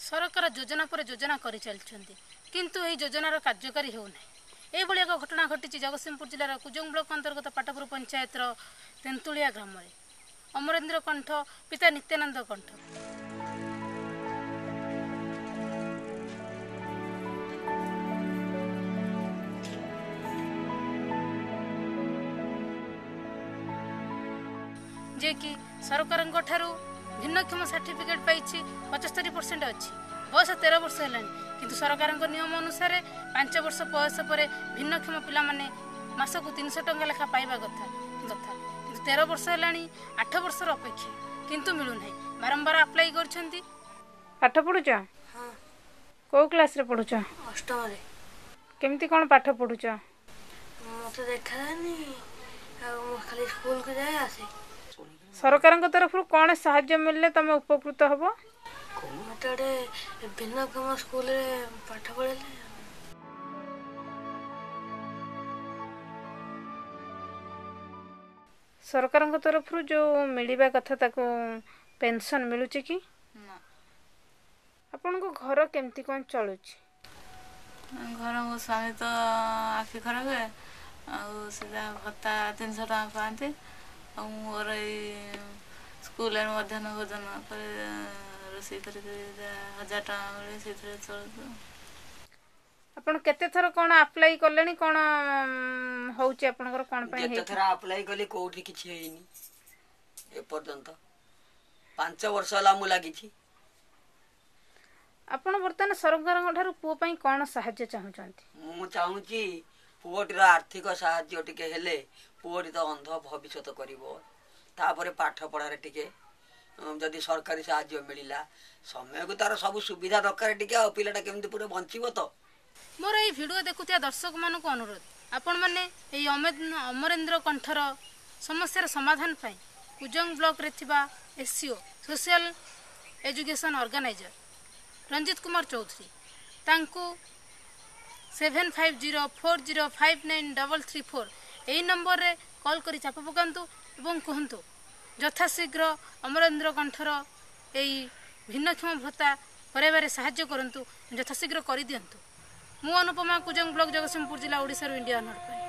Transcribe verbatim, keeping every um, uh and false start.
सरकार योजना पर योजना कर चलती किंतु यही योजनार कार्यकारी होना यही एक घटना घटी जगतसिंहपुर जिलार कुजंग ब्लॉक अंतर्गत पाटपुर पंचायत तेंतुलिया ग्राम में अमरेंद्र कंठ पिता नित्यानंद कंठ जे कि सरकार भिन्नक्षम सर्टिफिकेट पाई पचस्तरी परसेंट अच्छी बयस तेरह वर्ष है किंतु सरकार नियम अनुसार पांच वर्ष बयस पर भिन्नक्षम पिला माने मासक तीन सौ टंका लेखा पाइबा कथा कथा किंतु तेरह वर्ष है आठ वर्ष अपेक्षा किंतु मिलूना बारंबार अप्लाई कर पाठ पढ़ुच कौ क्लास रे पढ़ुच अष्टम केमती कौन पाठ पढ़ुच मत देखा खाली स्कूल को जाए आसे सरकार तरफ कौन साहाय्य मिलले तुम उपकृत हब भिन्नक्षम स्कूल पाठ पढ़े सरकार तरफ जो मिलवा कथा ताको पेंशन मिलुची कि आपन को घर केमती कौन चलुची घर मो स्वामी तो आखि खराब है आ सीधा भत्ता तीन सौ टका पाते मोर स्कूल मध्याह्न भोजन रोषे कर हजार टका मिले से चलु आपण केते थर कोन अप्लाई करलेनी कोन होउची आपनकर कोन पई केते थर अप्लाई करले कोठी किछि हेइनी ए पर्यंत पाँच वर्ष ला मु लागि छी आपण वर्तमान सरकार ठारू पुओ पई कोन सहायता चाहू छथि मु चाहू छी पुओटीर आर्थिक सहायता टिके हेले पुओटी तो अंध भविष्य करिवो तापरे पाठ पढ़ारे टिके जदि सरकारी सहायता मिलिला समय को तार सब सुविधा दरकार टिके आ पिलाटा केमती पूरा बंचिबो तो मोर ये वीडियो देखुथिया दर्शक मानक अनुरोध आपण माने एई अमरेंद्र कंठर समस्या समाधान पाई कुजंग ब्लॉक रे थिबा SCO social education organizer Ranjit Kumar Choudhury तांको seven five zero four zero five nine double three four यही नंबर रे कॉल करी चाप पकांतु एवं कहतु यथाशीघ्र अमरेंद्र कंठर यही भिन्नक्षम भत्ता कराइबारे साहाय्य करंतु यथाशीघ्र कर दियंतु मु अनुपमा कुजंग ब्लॉक जगतसिंहपुर जिला ओडिसा इंडिया नोट।